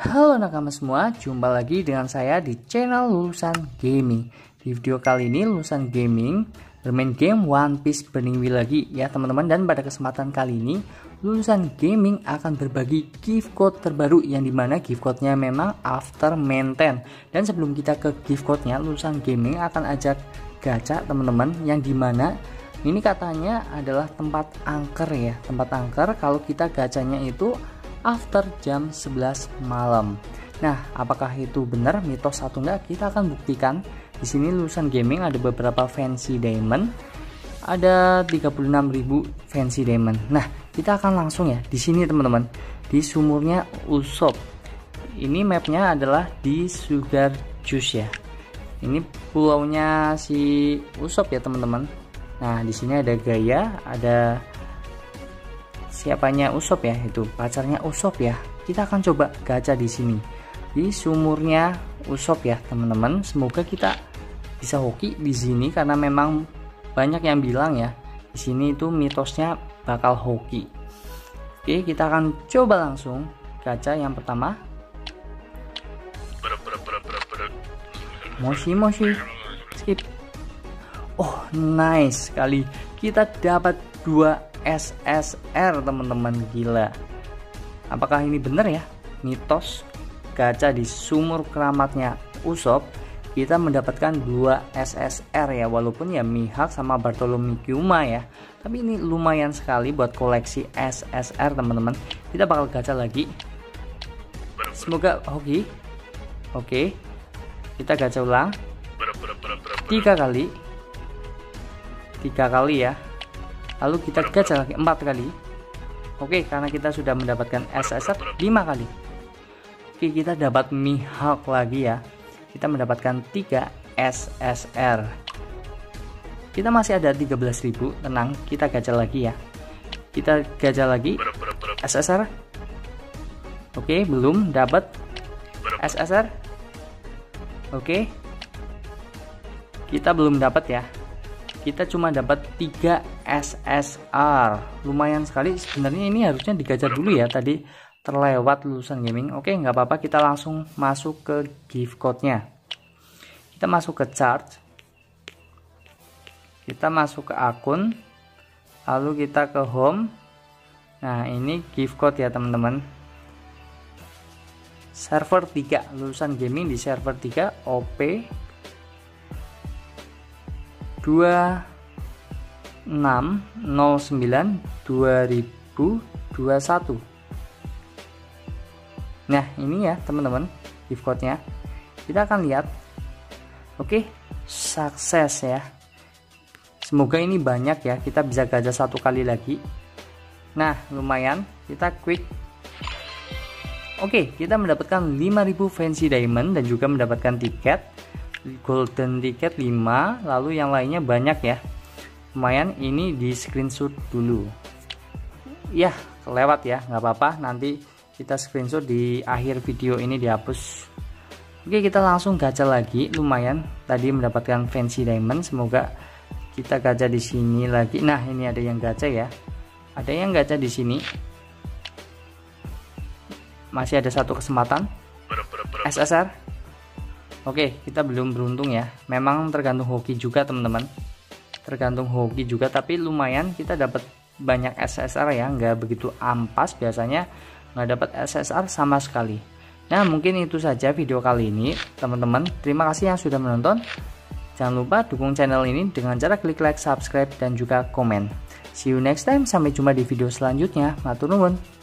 Halo nakama semua, jumpa lagi dengan saya di channel Lulusan Gaming. Di video kali ini Lulusan Gaming bermain game One Piece Burning Wheel lagi ya teman-teman. Dan pada kesempatan kali ini Lulusan Gaming akan berbagi gift code terbaru, yang dimana gift code-nya memang after maintain. Dan sebelum kita ke gift code-nya, Lulusan Gaming akan ajak gacha teman-teman, yang dimana ini katanya adalah tempat angker ya, tempat angker kalau kita gacanya itu after jam 11 malam. Nah, apakah itu benar mitos atau enggak? Kita akan buktikan. Di sini Lulusan Gaming ada beberapa fancy diamond. Ada 36.000 fancy diamond. Nah, kita akan langsung ya di sini teman-teman, di sumurnya Usopp. Ini mapnya adalah di Sugar Juice ya. Ini pulaunya si Usopp ya teman-teman. Nah, di sini ada Gaia, ada siapanya Usopp ya, itu pacarnya Usopp ya. Kita akan coba gacha di sini di sumurnya Usopp ya teman-teman. Semoga kita bisa hoki di sini, karena memang banyak yang bilang ya di sini itu mitosnya bakal hoki. Oke, kita akan coba langsung gacha yang pertama. Moshi skip. Oh, nice sekali, kita dapat 2 SSR teman-teman, gila. Apakah ini benar ya mitos gacha di sumur keramatnya Usopp kita mendapatkan 2 SSR ya, walaupun ya Mihawk sama Bartholomew Kuma ya, tapi ini lumayan sekali buat koleksi SSR teman-teman. Kita bakal gacha lagi, semoga hoki. Oke, kita gacha ulang 3 kali ya, lalu kita gacha lagi 4 kali. Oke, karena kita sudah mendapatkan SSR 5 kali. Oke, kita dapat Mihawk lagi ya, kita mendapatkan 3 SSR. Kita masih ada 13.000, tenang, kita gacha lagi ya. Kita gacha lagi SSR. Oke, belum dapat SSR. Oke, kita belum dapat ya, kita cuma dapat 3 SSR. Lumayan sekali sebenarnya, ini harusnya digacha dulu ya, tadi terlewat Lulusan Gaming. Oke, nggak apa-apa, kita langsung masuk ke gift code-nya. Kita masuk ke chart, kita masuk ke akun, lalu kita ke home. Nah, ini gift code ya teman-teman. Server 3 Lulusan Gaming di server 3 OP 2609/2021. Nah, ini ya teman-teman gift code-nya. Kita akan lihat. Oke, sukses ya. Semoga ini banyak ya, kita bisa gacha 1 kali lagi. Nah, lumayan, kita quick. Oke, kita mendapatkan 5.000 fancy diamond dan juga mendapatkan tiket golden ticket 5, lalu yang lainnya banyak ya. Lumayan, ini di screenshot dulu ya, kelewat ya, nggak apa-apa, nanti kita screenshot di akhir video ini dihapus. Oke, kita langsung gacha lagi. Lumayan, tadi mendapatkan fancy diamond, semoga kita gacha di sini lagi. Nah, ini ada yang gacha ya, ada yang gacha di sini. Masih ada 1 kesempatan SSR. Oke, kita belum beruntung ya. Memang tergantung hoki juga teman-teman, tergantung hoki juga, tapi lumayan kita dapat banyak SSR ya, nggak begitu ampas, biasanya nggak dapat SSR sama sekali. Nah, mungkin itu saja video kali ini teman-teman. Terima kasih yang sudah menonton. Jangan lupa dukung channel ini dengan cara klik like, subscribe, dan juga komen. See you next time, sampai jumpa di video selanjutnya. Matur nuwun.